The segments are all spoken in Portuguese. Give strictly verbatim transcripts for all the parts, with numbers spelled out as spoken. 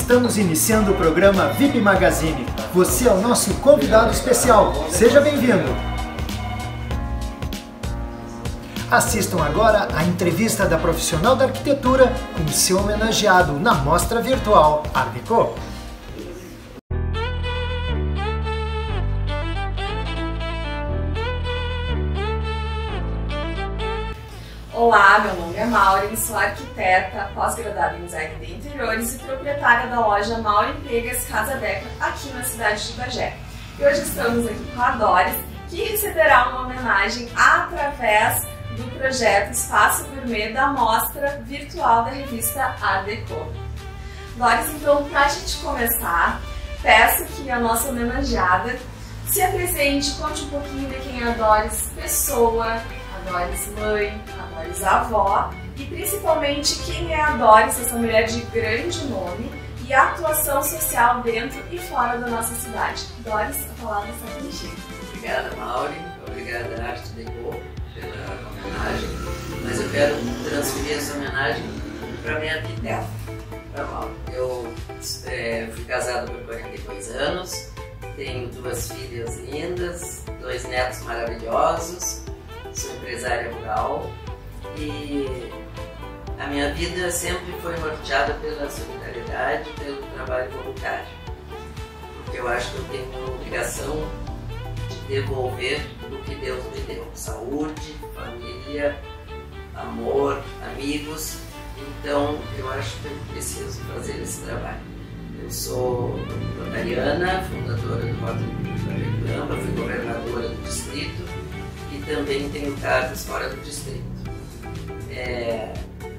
Estamos iniciando o programa V I P Magazine. Você é o nosso convidado especial. Seja bem-vindo. Assistam agora a entrevista da profissional da arquitetura com seu homenageado na mostra virtual Art Deco. Olá, meu nome é Maureen, sou arquiteta, pós-graduada em design de interiores e proprietária da loja Maureen Pegas Casa Deco aqui na cidade de Bagé. E hoje estamos aqui com a Doris, que receberá uma homenagem através do projeto Espaço Gourmet da mostra virtual da revista Art Deco. Doris, então, para a gente começar, peço que a nossa homenageada se apresente, conte um pouquinho de quem é a Doris pessoa, a Doris mãe, a Doris avó e principalmente quem é a Doris, essa mulher de grande nome e atuação social dentro e fora da nossa cidade. Doris, a palavra está contigo. Obrigada, Maureen. Obrigada, Art Deco, pela homenagem. Mas eu quero transferir essa homenagem para minha arquiteta, para Maureen. Eu é, fui casado por quarenta e dois anos, tenho duas filhas lindas, dois netos maravilhosos. Sou empresária rural e a minha vida sempre foi norteada pela solidariedade, pelo trabalho voluntário, porque eu acho que eu tenho a obrigação de devolver o que Deus me deu: saúde, família, amor, amigos. Então eu acho que eu preciso fazer esse trabalho. Eu sou rotariana, fundadora do Rotary de Curitiba, fui governadora do distrito e também tenho cargos fora do distrito. É,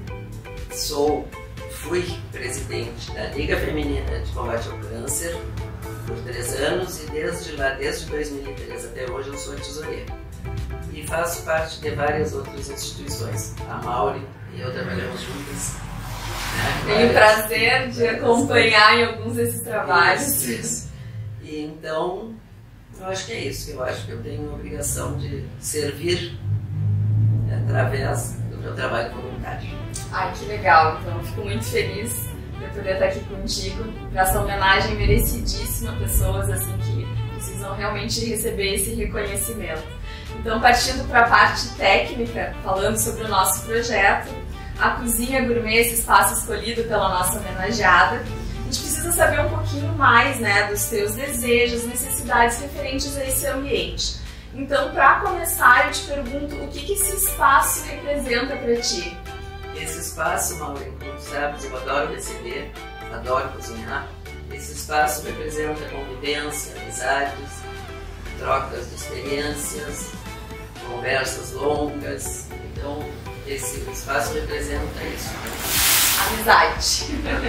sou, fui presidente da Liga Feminina de Combate ao Câncer por três anos e desde lá, desde dois mil e três até hoje, eu sou tesoureira. E faço parte de várias outras instituições. A Maureen e eu trabalhamos juntas. Né? Tenho o prazer de acompanhar em alguns desses trabalhos. Isso, isso. E então, eu acho que é isso. Eu acho que eu tenho a obrigação de servir através do meu trabalho voluntário. Ai, que legal! Então, fico muito feliz de poder estar aqui contigo para essa homenagem merecidíssima a pessoas assim que precisam realmente receber esse reconhecimento. Então, partindo para a parte técnica, falando sobre o nosso projeto, a Cozinha Gourmet, esse espaço escolhido pela nossa homenageada, a gente precisa saber um pouquinho mais, né, dos teus desejos, necessidades referentes a esse ambiente. Então, para começar, eu te pergunto o que, que esse espaço representa para ti? Esse espaço, Maureen, como sabes, eu adoro receber, adoro cozinhar. Esse espaço representa convivência, amizades, trocas de experiências, conversas longas. Então, esse espaço representa isso. Amizade.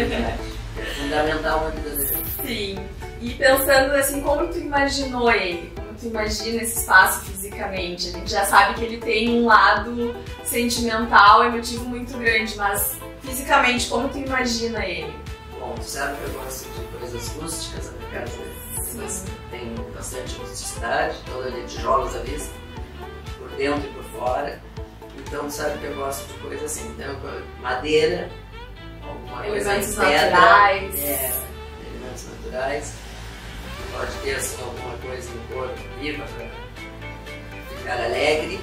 É fundamental na vida da gente. Sim. E pensando assim, como tu imaginou ele? Como tu imagina esse espaço fisicamente? A gente já sabe que ele tem um lado sentimental, emotivo muito grande, mas fisicamente, como tu imagina ele? Bom, tu sabe que eu gosto de coisas rústicas, a minha casa mas tem bastante rusticidade, toda de tijolos à vista, por dentro e por fora. Então, sabe que eu gosto de coisas assim, então, madeira, alguma elementos coisa em pedra, naturais. É, elementos naturais. Pode ter assim, alguma coisa em cor viva para ficar alegre.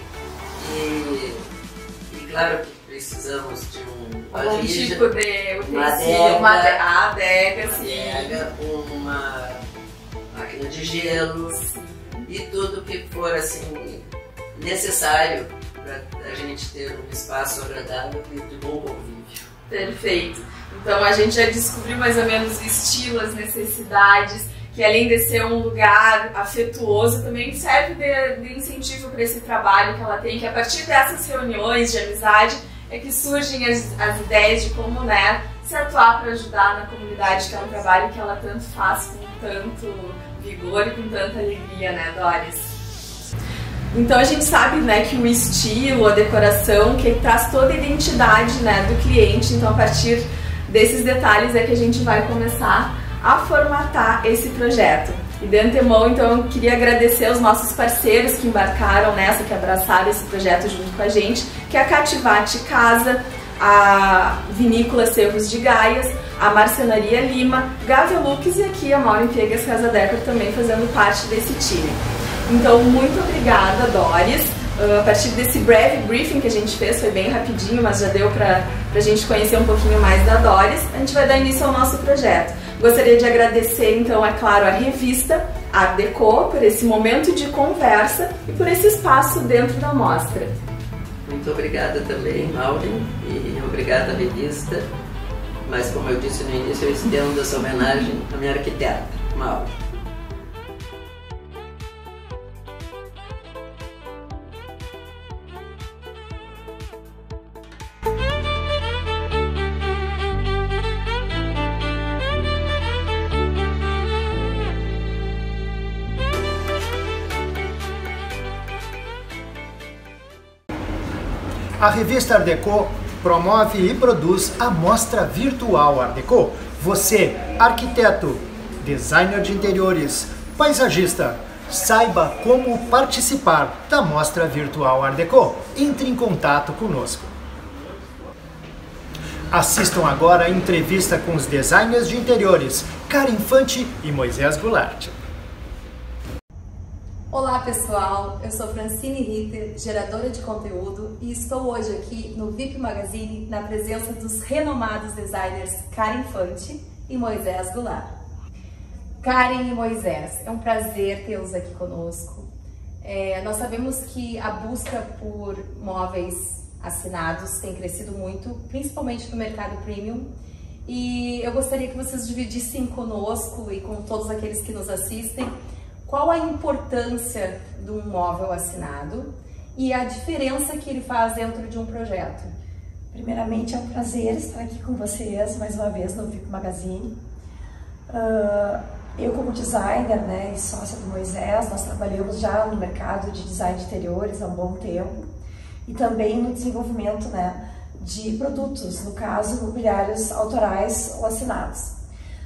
E, e claro que precisamos de um algum valija, tipo de uma utensílio, uma adega, a adega, uma, sim. adega, uma máquina de gelo, sim. E tudo que for assim necessário para a gente ter um espaço agradável e de bom convívio. Perfeito. Então a gente já descobriu mais ou menos o estilo, as necessidades, que além de ser um lugar afetuoso, também serve de, de incentivo para esse trabalho que ela tem, que a partir dessas reuniões de amizade é que surgem as, as ideias de como, né, se atuar para ajudar na comunidade, que é um trabalho que ela tanto faz com tanto vigor e com tanta alegria, né, Doris? Então a gente sabe, né, que o estilo, a decoração, que traz toda a identidade, né, do cliente. Então a partir desses detalhes é que a gente vai começar a formatar esse projeto. E de antemão, então, eu queria agradecer aos nossos parceiros que embarcaram nessa, que abraçaram esse projeto junto com a gente, que é a Cativate Casa, a Vinícola Cerros de Gaias, a Marcenaria Lima, Gávea Lux e aqui a Maureen Piegas Casa Decor também fazendo parte desse time. Então, muito obrigada, Doris. Uh, a partir desse breve briefing que a gente fez, foi bem rapidinho, mas já deu para a gente conhecer um pouquinho mais da Doris, a gente vai dar início ao nosso projeto. Gostaria de agradecer, então, é claro, a revista Art Deco por esse momento de conversa e por esse espaço dentro da mostra. Muito obrigada também, Maureen, e obrigada à revista. Mas, como eu disse no início, eu estendo essa homenagem à minha arquiteta, Maureen. A revista Art Deco promove e produz a Mostra Virtual Art Deco. Você, arquiteto, designer de interiores, paisagista, saiba como participar da Mostra Virtual Art Deco. Entre em contato conosco. Assistam agora a entrevista com os designers de interiores, Karen Infante e Moisés Goulart. Olá pessoal, eu sou Francine Ritter, geradora de conteúdo, e estou hoje aqui no V I P Magazine na presença dos renomados designers Karen Infante e Moisés Goulart. Karen e Moisés, é um prazer tê-los aqui conosco. É, nós sabemos que a busca por móveis assinados tem crescido muito, principalmente no mercado premium, e eu gostaria que vocês dividissem conosco e com todos aqueles que nos assistem qual a importância de um móvel assinado e a diferença que ele faz dentro de um projeto. Primeiramente, é um prazer estar aqui com vocês mais uma vez no V I P Magazine. Uh, eu, como designer, né, e sócia do Moisés, nós trabalhamos já no mercado de design de interiores há um bom tempo e também no desenvolvimento, né, de produtos, no caso, mobiliários autorais ou assinados.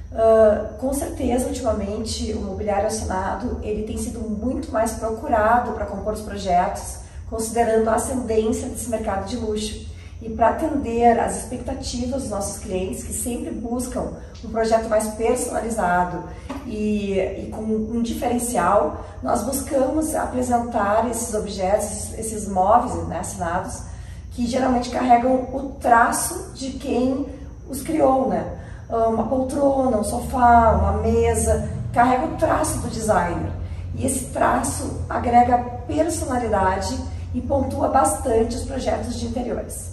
Uh, com certeza, ultimamente, o mobiliário assinado ele tem sido muito mais procurado para compor os projetos, considerando a ascendência desse mercado de luxo. E para atender às expectativas dos nossos clientes, que sempre buscam um projeto mais personalizado e, e com um diferencial, nós buscamos apresentar esses objetos, esses móveis, né, assinados, que geralmente carregam o traço de quem os criou, né? Uma poltrona, um sofá, uma mesa, carrega o traço do designer. E esse traço agrega personalidade e pontua bastante os projetos de interiores.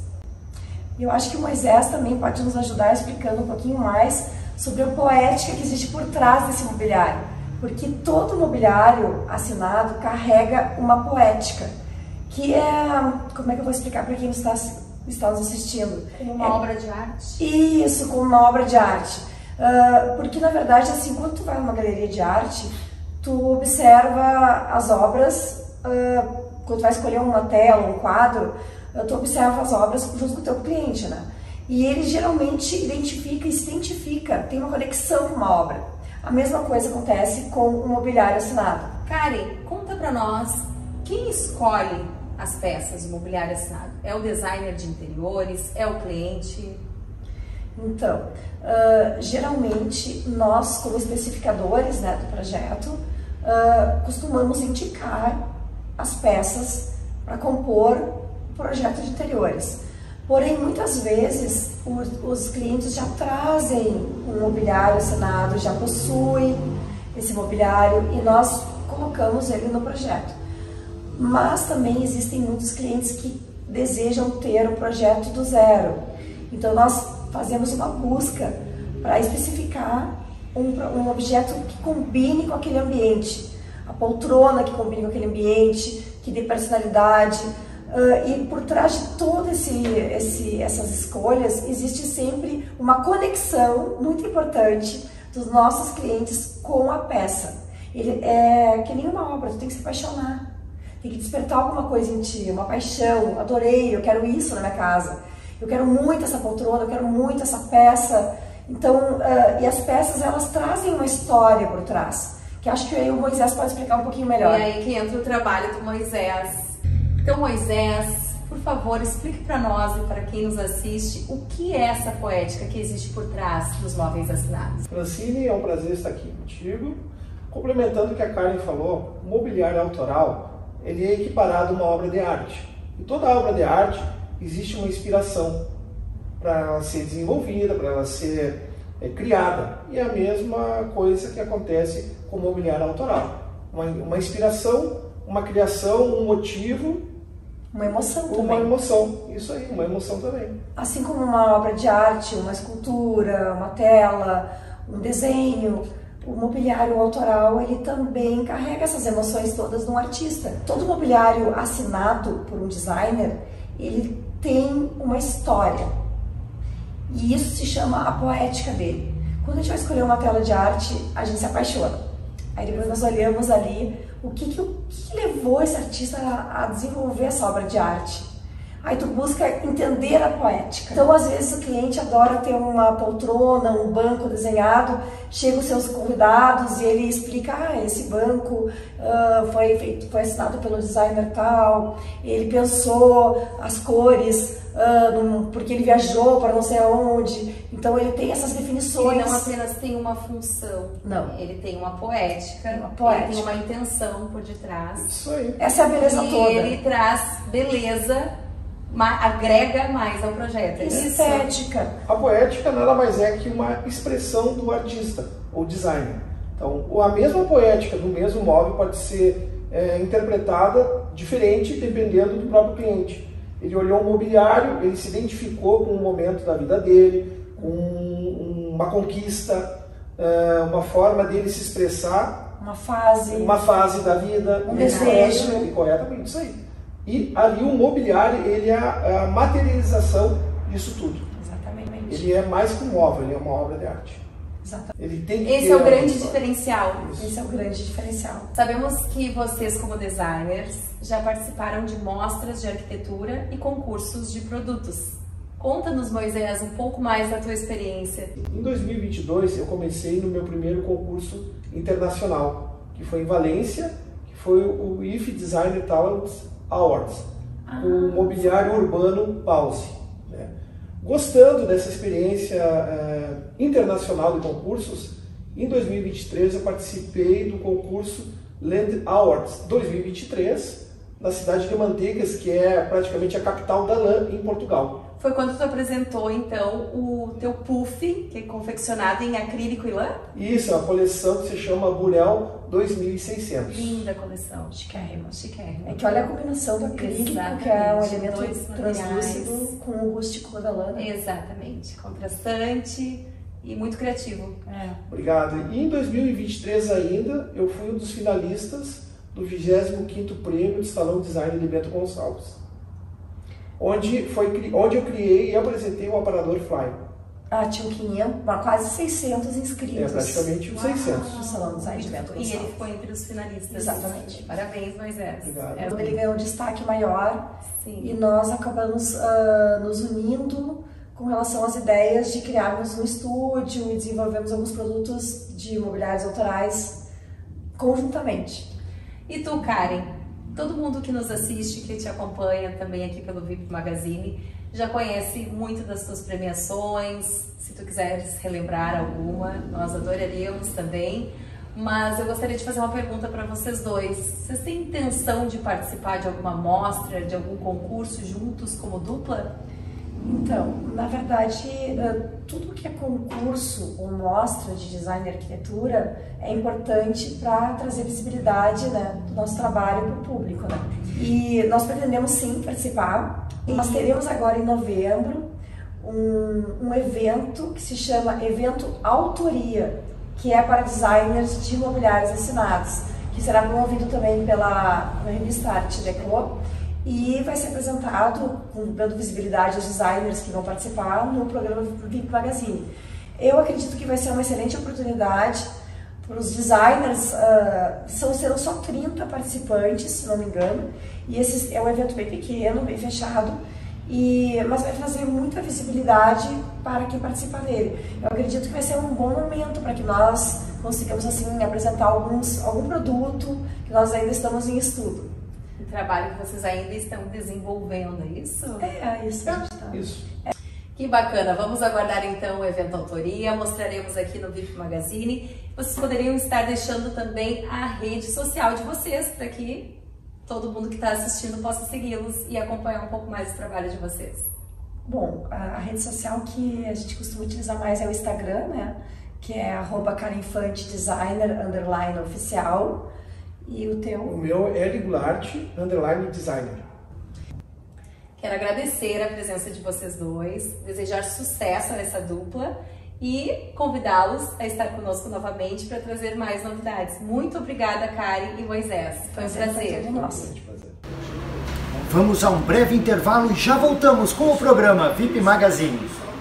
Eu acho que o Moisés também pode nos ajudar explicando um pouquinho mais sobre a poética que existe por trás desse mobiliário. Porque todo mobiliário assinado carrega uma poética, que é... Como é que eu vou explicar para quem está está nos assistindo? Como uma é, obra de arte? Isso, como uma obra de arte. Uh, porque, na verdade, assim, quando tu vai numa galeria de arte, tu observa as obras, uh, quando tu vai escolher uma tela, um quadro, uh, tu observa as obras junto com o teu cliente, né? E ele geralmente identifica e se identifica, tem uma conexão com uma obra. A mesma coisa acontece com o mobiliário assinado. Karen, conta pra nós, quem escolhe as peças do mobiliário assinado? É o designer de interiores? É o cliente? Então, uh, geralmente nós, como especificadores, né, do projeto, uh, costumamos indicar as peças para compor o projeto de interiores. Porém, muitas vezes, os, os clientes já trazem um mobiliário assinado, já possuem esse mobiliário e nós colocamos ele no projeto. Mas também existem muitos clientes que desejam ter o projeto do zero. Então nós fazemos uma busca para especificar um, um objeto que combine com aquele ambiente. A poltrona que combine com aquele ambiente, que dê personalidade. Uh, e por trás de todas esse, esse, essas escolhas existe sempre uma conexão muito importante dos nossos clientes com a peça. Ele é que nem uma obra, tu tem que se apaixonar. Tem que despertar alguma coisa em ti, uma paixão, adorei, eu quero isso na minha casa, eu quero muito essa poltrona, eu quero muito essa peça. Então, uh, e as peças, elas trazem uma história por trás, que acho que aí o Moisés pode explicar um pouquinho melhor. E aí que entra o trabalho do Moisés. Então, Moisés, por favor, explique para nós e para quem nos assiste o que é essa poética que existe por trás dos móveis assinados. Francine, é um prazer estar aqui contigo. Complementando o que a Karen falou, o mobiliário autoral ele é equiparado a uma obra de arte. Em toda obra de arte existe uma inspiração para ela ser desenvolvida, para ela ser é, criada. E é a mesma coisa que acontece com o mobiliário autoral. Uma, uma inspiração, uma criação, um motivo, uma emoção também. Uma emoção, isso aí, uma emoção também. Assim como uma obra de arte, uma escultura, uma tela, um desenho, o mobiliário autoral ele também carrega essas emoções todas de um artista. Todo mobiliário assinado por um designer, ele tem uma história. E isso se chama a poética dele. Quando a gente vai escolher uma tela de arte, a gente se apaixona. Aí depois nós olhamos ali o que, que, o que levou esse artista a, a desenvolver essa obra de arte. Aí tu busca entender a poética. Então, às vezes, o cliente adora ter uma poltrona, um banco desenhado, chega os seus convidados e ele explica, ah, esse banco uh, foi, feito, foi assinado pelo designer tal, ele pensou as cores, uh, num, porque ele viajou para não sei aonde, então ele tem essas definições. Ele não apenas tem uma função, não. Ele tem uma poética, uma poética. Ele tem uma intenção por detrás. Isso aí. Essa é a beleza e toda. E ele traz beleza, agrega mais ao projeto. Estética. A poética nada mais é que uma expressão do artista ou designer. Então, a mesma poética do mesmo móvel pode ser é, interpretada diferente dependendo do próprio cliente. Ele olhou um mobiliário, ele se identificou com um momento da vida dele, com uma conquista, uma forma dele se expressar, uma fase, uma fase da vida, um desejo, e corretamente isso aí. E ali o mobiliário, ele é a, a materialização disso tudo. Exatamente. Ele é mais que um móvel, ele é uma obra de arte. Exatamente. Ele tem que Esse é o grande diferencial. Esse é o grande diferencial. Sabemos que vocês, como designers, já participaram de mostras de arquitetura e concursos de produtos. Conta-nos, Moisés, um pouco mais da tua experiência. Em dois mil e vinte e dois, eu comecei no meu primeiro concurso internacional, que foi em Valência, que foi o I F Designer Talent Awards, ah, o mobiliário urbano Pause. Né? Gostando dessa experiência é, internacional de concursos, em dois mil e vinte e três eu participei do concurso Land Awards dois mil e vinte e três, na cidade de Manteigas, que é praticamente a capital da lã em Portugal. Foi quando tu apresentou, então, o teu puff, que é confeccionado em acrílico e lã? Isso, é uma coleção que se chama Burel dois mil e seiscentos. Linda coleção. Chiquérrima. Chiquérrima. É que olha a combinação do acrílico, Exatamente. que é um elemento Dois translúcido, com o rústico da lã. Exatamente. Contrastante e muito criativo. É. Obrigado. E em dois mil e vinte e três ainda, eu fui um dos finalistas do vigésimo quinto Prêmio de Salão Design de Bento Gonçalves, onde, foi, onde eu criei e apresentei o aparador Fly. Ah, tinham quinhentos, quase seiscentos inscritos. É, praticamente uns seiscentos. No Salão Design de Bento Gonçalves. E ele ficou entre os finalistas. Exatamente. Parabéns, Moisés. Obrigado. É, ele ganhou um destaque maior. Sim. E nós acabamos uh, nos unindo com relação às ideias de criarmos um estúdio e desenvolvermos alguns produtos de mobiliários autorais conjuntamente. E tu, Karen? Todo mundo que nos assiste, que te acompanha também aqui pelo V I P Magazine, já conhece muito das tuas premiações. Se tu quiseres relembrar alguma, nós adoraríamos também. Mas eu gostaria de fazer uma pergunta para vocês dois. Vocês têm intenção de participar de alguma mostra, de algum concurso juntos como dupla? Então, na verdade, tudo que é concurso ou mostra de design e arquitetura é importante para trazer visibilidade, né, do nosso trabalho para o público. Né? E nós pretendemos sim participar. E nós teremos agora em novembro um, um evento que se chama Evento Autoria, que é para designers de imobiliários assinados, que será promovido também pela revista Arte Deco. E vai ser apresentado, dando visibilidade aos designers que vão participar no programa V I P Magazine. Eu acredito que vai ser uma excelente oportunidade para os designers, uh, são, serão só trinta participantes, se não me engano, e esse é um evento bem pequeno, bem fechado, e, mas vai trazer muita visibilidade para quem participar dele. Eu acredito que vai ser um bom momento para que nós consigamos assim, apresentar alguns, algum produto que nós ainda estamos em estudo. Um trabalho que vocês ainda estão desenvolvendo, é isso? É, isso. É, isso. Que bacana! Vamos aguardar então o evento Autoria, mostraremos aqui no V I P Magazine. Vocês poderiam estar deixando também a rede social de vocês, para que todo mundo que está assistindo possa segui-los e acompanhar um pouco mais o trabalho de vocês. Bom, a rede social que a gente costuma utilizar mais é o Instagram, né? Que é arroba carinfantedesigner, underline oficial. E o teu? O meu é Ligularte, underline designer. Quero agradecer a presença de vocês dois, desejar sucesso a essa dupla e convidá-los a estar conosco novamente para trazer mais novidades. Muito obrigada, Karen e Moisés. Foi um prazer. Nossa. Vamos a um breve intervalo e já voltamos com o programa V I P Magazine.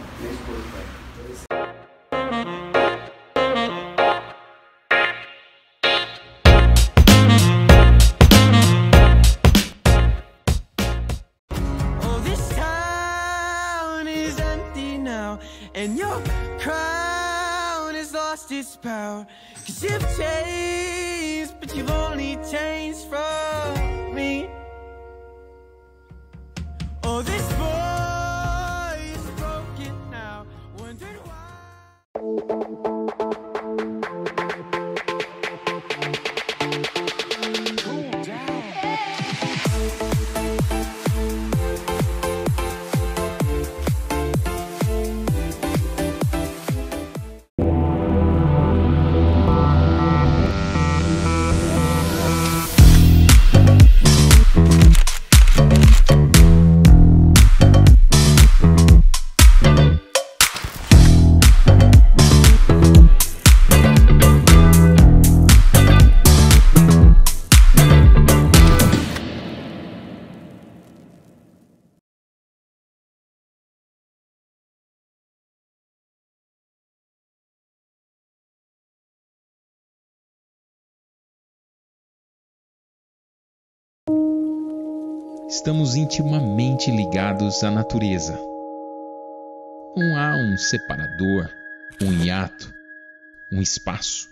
And your crown has lost its power, 'cause you've changed, but you've only changed from me. Oh, this boy is broken now, wondering why. Estamos intimamente ligados à natureza. Não há um separador, um hiato, um espaço.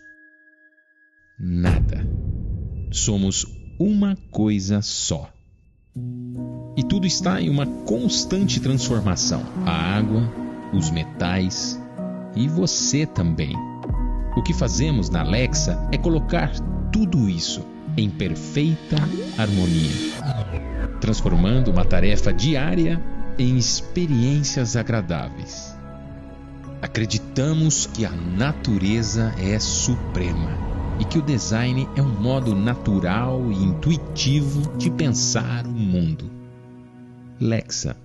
Nada. Somos uma coisa só. E tudo está em uma constante transformação. A água, os metais e você também. O que fazemos na Lexa é colocar tudo isso em perfeita harmonia, transformando uma tarefa diária em experiências agradáveis. Acreditamos que a natureza é suprema e que o design é um modo natural e intuitivo de pensar o mundo. Lexa.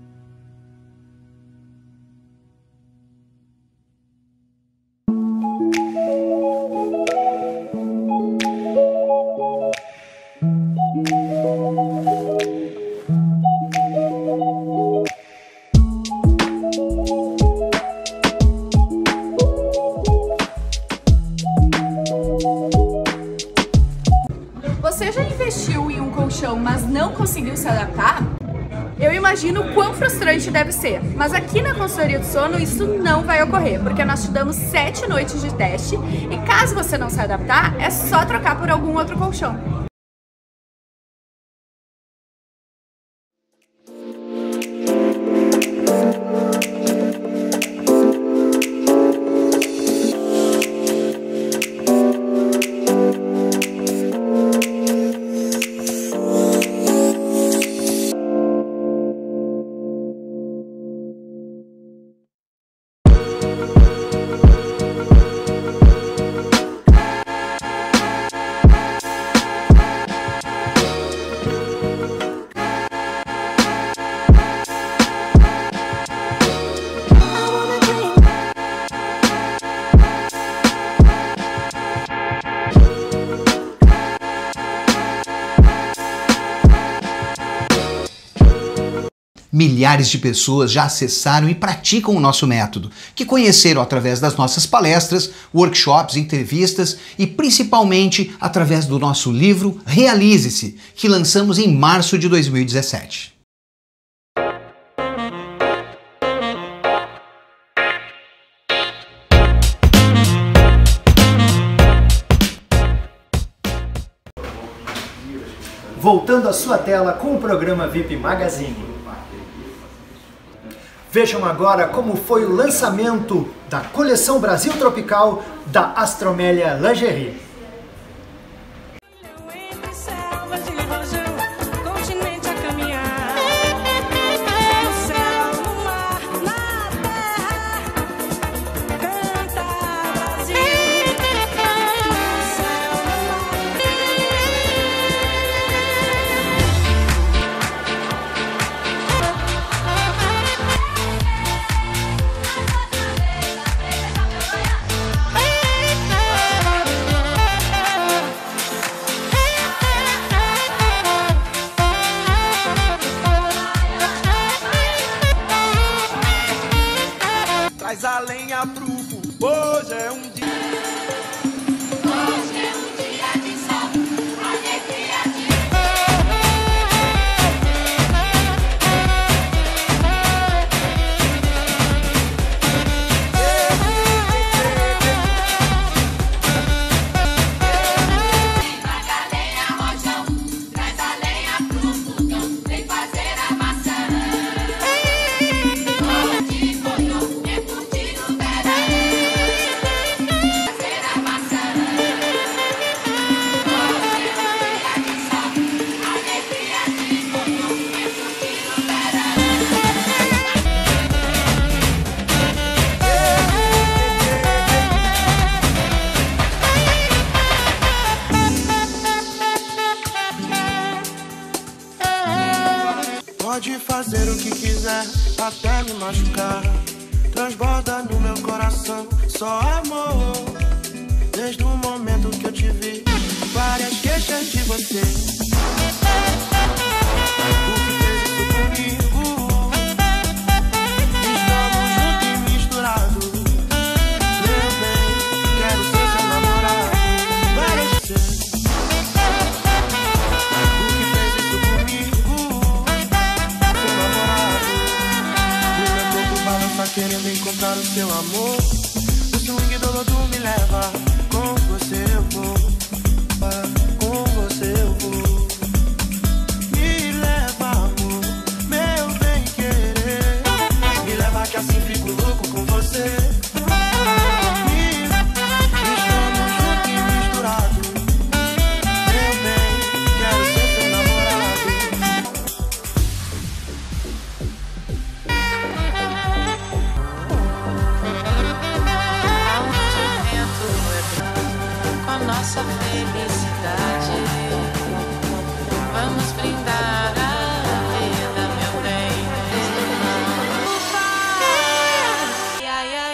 Você já investiu em um colchão, mas não conseguiu se adaptar? Eu imagino o quão frustrante deve ser, mas aqui na consultoria do sono isso não vai ocorrer, porque nós te damos sete noites de teste e caso você não se adaptar, é só trocar por algum outro colchão. Milhares de pessoas já acessaram e praticam o nosso método, que conheceram através das nossas palestras, workshops, entrevistas e principalmente através do nosso livro Realize-se, que lançamos em março de dois mil e dezessete. voltando à sua tela com o programa V I P Magazine. Vejam agora como foi o lançamento da coleção Brasil Tropical da Astromélia Lingerie. Traz a lenha pro fogo, hoje é um dia. Hoje é um dia de sol, alegria de... Traz a lenha, rojão, traz a lenha pro fogão, vem fazer a maçã. Pode fazer o que quiser, até me machucar. Transborda no meu coração só amor. Desde o momento que eu te vi, várias queixas de você. O que fez isso comigo? Estamos juntos e misturados. Meu bem, quero ser seu namorado. Várias vezes. O que fez isso comigo? Seu namorado. O meu corpo balança querendo encontrar o seu amor. O swing do lodo me leva. Com você eu vou, com você eu vou. Me leva, amor, meu bem querer. Me leva que assim fico louco com você. Me, estamos juntos e misturados. Meu bem, quero ser seu namorado. Com a nossa felicidade, vamos brindar a vida, meu bem. Ufa! Ai, ai, ai,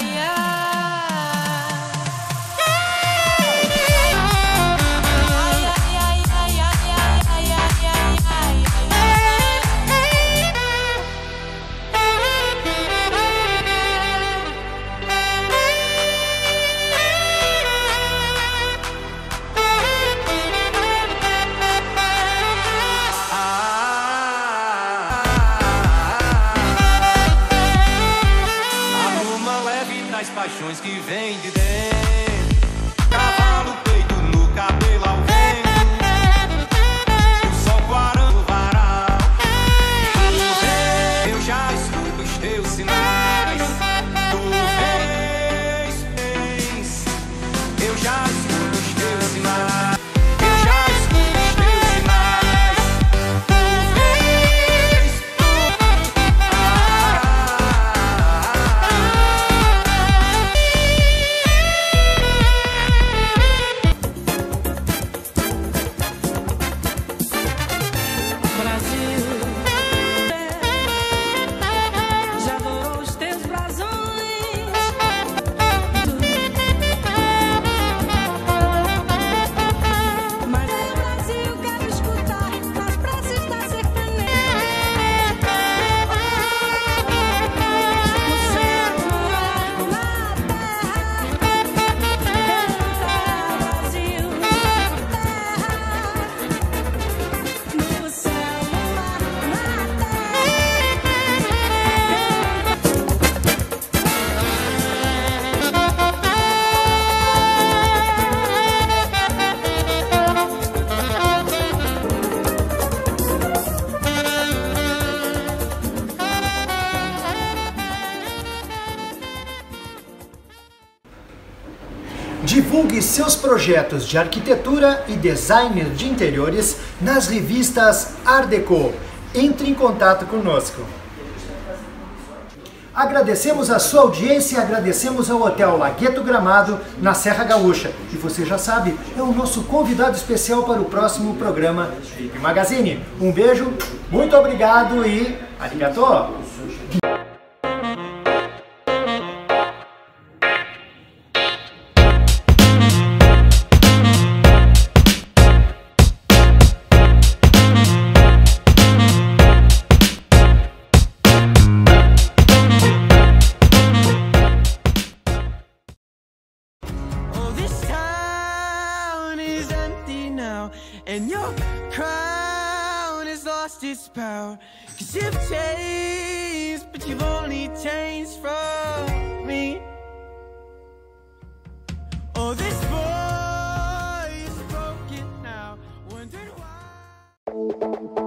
paixões que vem de dentro. Cavalo peito no cabelo ao vento. O sol quarando o varal. Eu já escuto os teus sinais. Tu vês, vês. Eu já escuto os teus sinais. Eu já escuto os teus sinais. Tu vês, tu... Brasil já adorou Divulgue seus projetos de arquitetura e design de interiores nas revistas Art Deco. Entre em contato conosco. Agradecemos a sua audiência, agradecemos ao Hotel Lagueto Gramado, na Serra Gaúcha. E você já sabe, é o nosso convidado especial para o próximo programa V I P Magazine. Um beijo, muito obrigado e arigato! And your crown has lost its power, 'cause you've changed, but you've only changed from me. Oh, this boy is broken now, wondering why.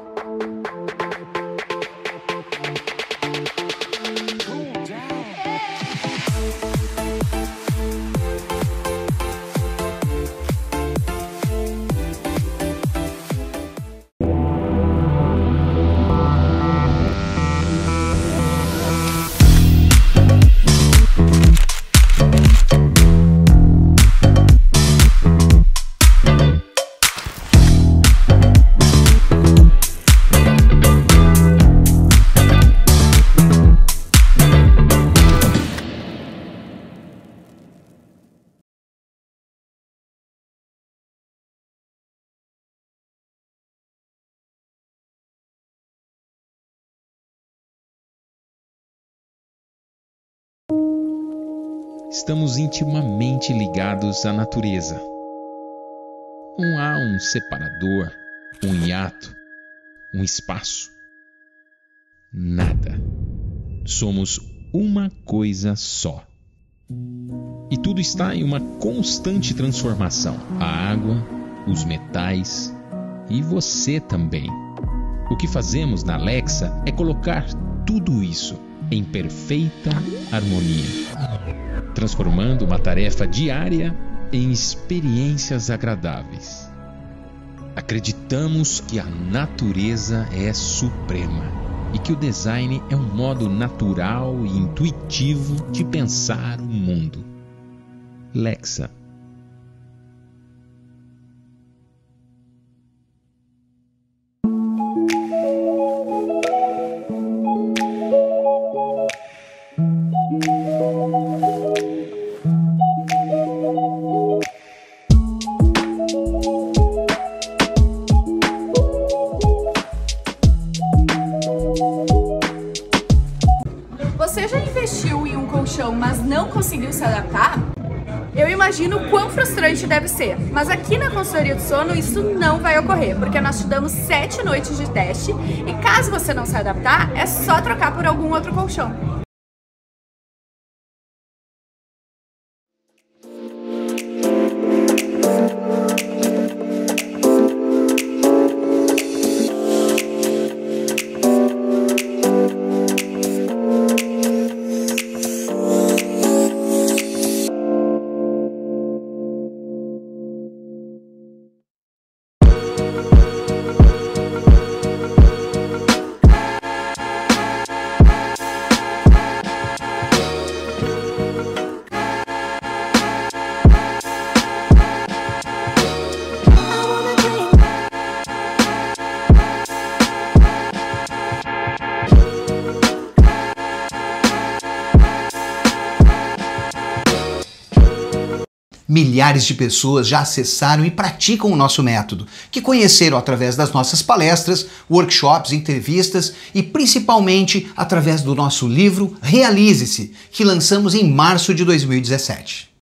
Estamos intimamente ligados à natureza. Não há um separador, um hiato, um espaço. Nada. Somos uma coisa só. E tudo está em uma constante transformação. A água, os metais e você também. O que fazemos na Lexa é colocar tudo isso em perfeita harmonia, transformando uma tarefa diária em experiências agradáveis. Acreditamos que a natureza é suprema e que o design é um modo natural e intuitivo de pensar o mundo. Lexa. Você já investiu em um colchão, mas não conseguiu se adaptar? Eu imagino o quão frustrante deve ser, mas aqui na consultoria do sono isso não vai ocorrer, porque nós te damos sete noites de teste e caso você não se adaptar, é só trocar por algum outro colchão. Milhares de pessoas já acessaram e praticam o nosso método, que conheceram através das nossas palestras, workshops, entrevistas e principalmente através do nosso livro Realize-se, que lançamos em março de dois mil e dezessete.